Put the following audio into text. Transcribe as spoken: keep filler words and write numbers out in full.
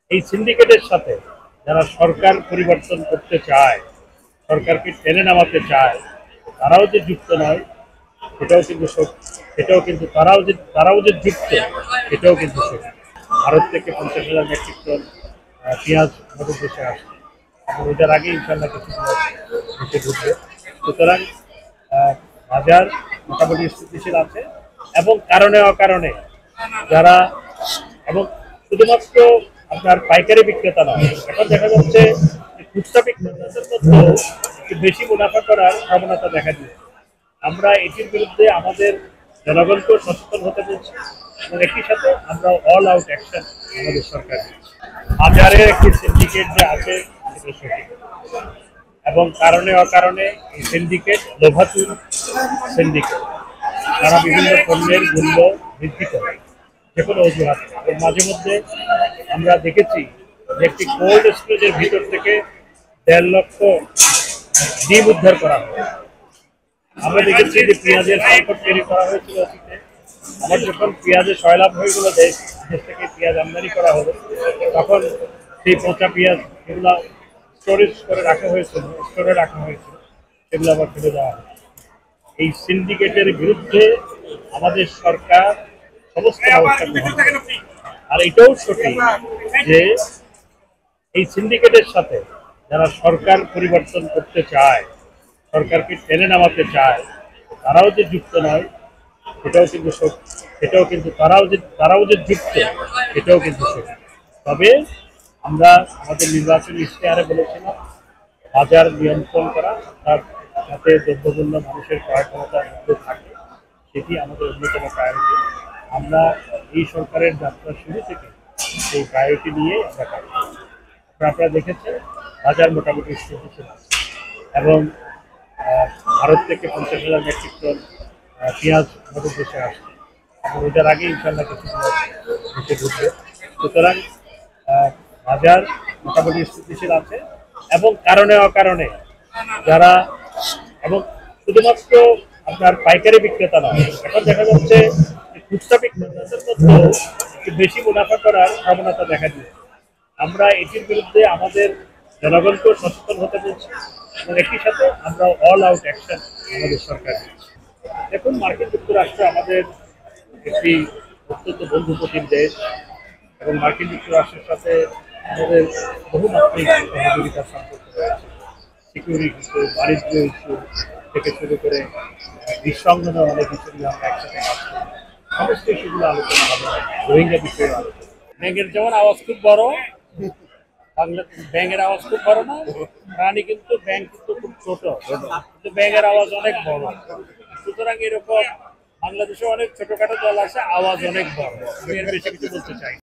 এই সিন্ডিকেটের সাথে যারা সরকার পরিবর্তন করতে চায়, সরকারকে টেনে নামাতে চায়, তারাও যে যুক্ত নয় সেটাও কিন্তু সত্য। সেটাও কিন্তু তারাও যে তারাও যে যুক্ত সেটাও কিন্তু সত্য। ভারত থেকে পঞ্চাশ হাজার মেট্রিক টন পেঁয়াজ আমাদের দেশে আসছে এবং ওটার আগে ইনশাল্লাহ কিছু দেশে ঢুকবে। সুতরাং বাজার মোটামুটি স্থিতিশীল আছে এবং কারণে অকারণে যারা এবং শুধুমাত্র আপনার পাইকারি বিক্রেতা নয়, এখন দেখা যাচ্ছে খুচরা বিক্রেতাদের মধ্যেও একটু বেশি মুনাফা করার প্রবণতা দেখা দিয়েছে। আমরা এটির বিরুদ্ধে আমাদের জনগণকেও সচেতন হতে বলছি এবং একই সাথে আমরা অল আউট অ্যাকশন আমাদের সরকার নিচ্ছে। বাজারের একটি সিন্ডিকেট যে আছে সেটা সঠিক এবং কারণে অকারণে এই সিন্ডিকেট লোভাতুর সিন্ডিকেট, তারা বিভিন্ন পণ্যের মূল্য বৃদ্ধি করে যে কোনো অজুহাত। মাঝে মধ্যে আমরা দেখেছি যে একটি কোল্ড স্টোরেজের ভিতর থেকে দেড় লক্ষ ডিম উদ্ধার করা হয়। আমরা দেখেছি যে পেঁয়াজের সংকট তৈরি করা হয়েছিল অতীতে। আমার যখন পেঁয়াজের সয়লাভ হয়ে গেল, দেশ দেশ থেকে পেঁয়াজ আমদানি করা হলো, তখন সেই পচা পেঁয়াজ এগুলো স্টোরেজ করে রাখা হয়েছিল স্টোরে রাখা হয়েছিল সেগুলো আবার ফেলে দেওয়া হয়। এই সিন্ডিকেটের বিরুদ্ধে আমাদের সরকার সমস্ত ব্যবস্থা গ্রহণ করে। আর এটাও সঠিক যে এই সিন্ডিকেটের সাথে যারা সরকার পরিবর্তন করতে চায়, সরকারকে টেনে নামাতে চায়, তারাও যে যুক্ত নয় সেটাও কিন্তু সত্য। সেটাও কিন্তু তারাও যে তারাও যে যুক্ত সেটাও কিন্তু সত্য। তবে আমরা আমাদের নির্বাচনী ইশতেহারে বলেছিলাম বাজার নিয়ন্ত্রণ করা, তার সাথে দ্রব্যমূল্য মানুষের ক্রয় ক্ষমতার মধ্যে থাকে, সেটি আমাদের অন্যতম প্রায়োরিটি। আমরা এই সরকারের যাত্রা শুরু থেকে সেই প্রায়োরিটি নিয়ে আমরা কাজ করছি। আপনারা দেখেছেন বাজার মোটামুটি স্থিতিশীল আছে এবং ভারত থেকে পঞ্চাশ হাজার মেট্রিক টন পেঁয়াজ আমাদের দেশে আসছে এবং ওটার আগে ইনশাল্লাহ কিছু দেশে ঢুকবে। সুতরাং বাজার মোটামুটি স্থিতিশীল আছে এবং কারণে অকারণে যারা এবং শুধুমাত্র আপনার পাইকারি বিক্রেতা নয়, এখন দেখা যাচ্ছে খুচরা বিক্রেতাদের মধ্যেও একটু বেশি মুনাফা করার প্রবণতা দেখা দিয়েছে। আমরা এটির বিরুদ্ধে আমাদের জনগণকেও সচেতন হতে বলছি এবং একই সাথে আমরা অল আউট অ্যাকশন আমাদের সরকার নিচ্ছে। দেখুন, মার্কিন যুক্তরাষ্ট্র আমাদের একটি অত্যন্ত বন্ধুপ্রতিম দেশ এবং মার্কিন যুক্তরাষ্ট্রের সাথে আমাদের বহুমাত্রিক সহযোগিতার সম্পর্ক রয়েছে। সিকিউরিটি ইস্যু, বাণিজ্য ইস্যু থেকে শুরু করে নিঃসংগঠনের অনেক ইস্যু নিয়ে আমরা একসাথে কাজ করি। সমস্ত ইস্যুগুলো আলোচনা হবে, রোহিঙ্গা বিষয়ে আলোচনা। ব্যাংকের যেমন আওয়াজ খুব বড়, বাংলা ব্যাংকের আওয়াজ খুব বড় না, প্রাণী কিন্তু ব্যাংক কিন্তু খুব ছোট, কিন্তু ব্যাংকের আওয়াজ অনেক বড়। সুতরাং এরকম বাংলাদেশে অনেক ছোটখাটো দল আছে, আওয়াজ অনেক বড়। আমি এর বেশি কিছু বলতে চাই।